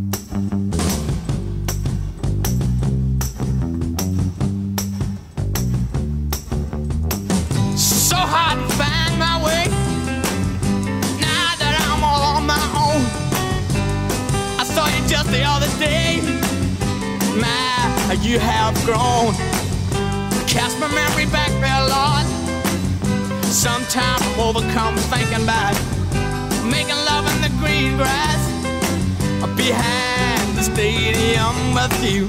So hard to find my way now that I'm all on my own. I saw you just the other day. My, you have grown. Cast my memory back there, Lord. Sometimes I'm overcome thinking about making love in the green grass behind the stadium with you,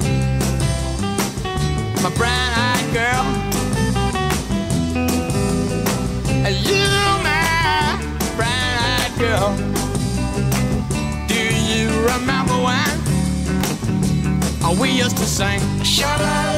my brown-eyed girl. You, my brown-eyed girl. Do you remember when we used to sing? Sha-la-la.